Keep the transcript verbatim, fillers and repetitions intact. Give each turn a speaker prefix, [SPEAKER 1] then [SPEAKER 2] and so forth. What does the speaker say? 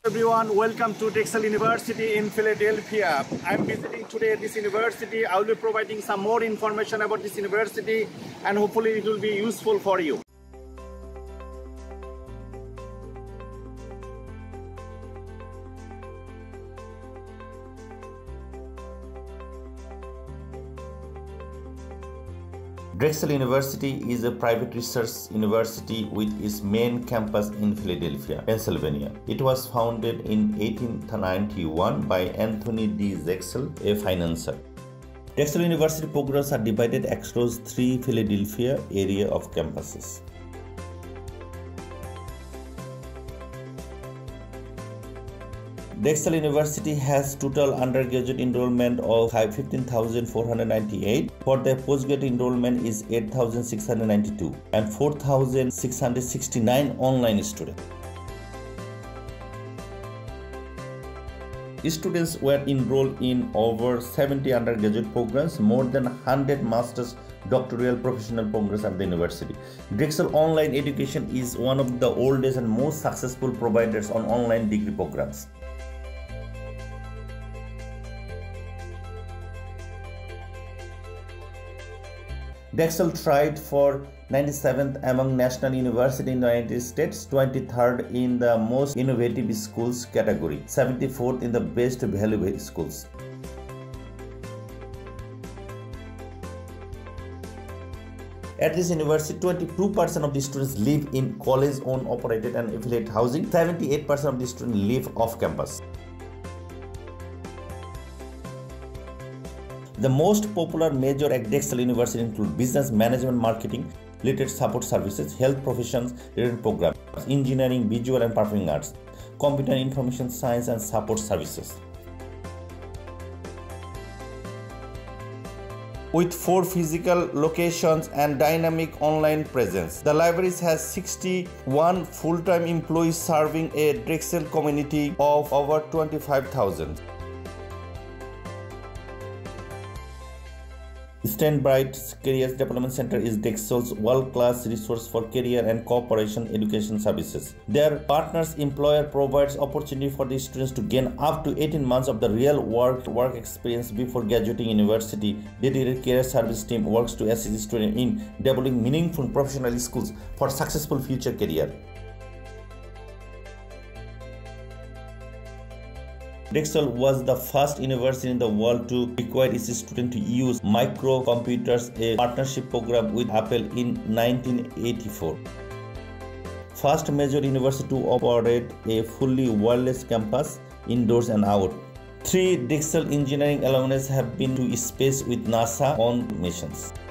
[SPEAKER 1] Everyone, welcome to Drexel University in Philadelphia. I'm visiting today this university. I will be providing some more information about this university and hopefully it will be useful for you.
[SPEAKER 2] Drexel University is a private research university with its main campus in Philadelphia, Pennsylvania. It was founded in eighteen ninety-one by Anthony D. Drexel, a financier. Drexel University programs are divided across three Philadelphia area of campuses. Drexel University has total undergraduate enrollment of fifteen thousand four hundred ninety-eight. For the postgraduate enrollment is eight thousand six hundred ninety-two and four thousand six hundred sixty-nine online students. Students were enrolled in over seventy undergraduate programs, more than one hundred master's, doctoral, professional programs at the university. Drexel Online Education is one of the oldest and most successful providers on online degree programs. Drexel thrived for ninety-seventh among national universities in the United States, twenty-third in the most innovative schools category, seventy-fourth in the best value schools. At this university, twenty-two percent of the students live in college-owned, operated and affiliate housing. seventy-eight percent of the students live off campus. The most popular major at Drexel University include business management, marketing, related support services, health professions related programs, engineering, visual and performing arts, computer and information science and support services. With four physical locations and dynamic online presence, the library has sixty-one full-time employees serving a Drexel community of over twenty-five thousand. Stanbright Career Development Center is Drexel's world-class resource for career and cooperation education services. Their partners employer provides opportunity for the students to gain up to eighteen months of the real work work experience before graduating university. Dedicated career service team works to assist students in developing meaningful professional skills for successful future career. Drexel was the first university in the world to require its students to use microcomputers, a partnership program with Apple in nineteen eighty-four. First major university to operate a fully wireless campus, indoors and out. Three Drexel engineering alumni have been to space with NASA on missions.